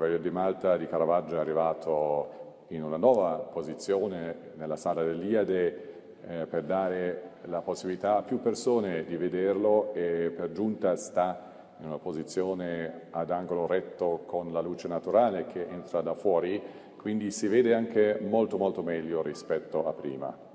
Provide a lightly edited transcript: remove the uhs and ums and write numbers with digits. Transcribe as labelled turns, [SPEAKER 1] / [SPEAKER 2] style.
[SPEAKER 1] Cavaliere di Malta di Caravaggio è arrivato in una nuova posizione nella sala dell'Iliade per dare la possibilità a più persone di vederlo, e per giunta sta in una posizione ad angolo retto con la luce naturale che entra da fuori, quindi si vede anche molto meglio rispetto a prima.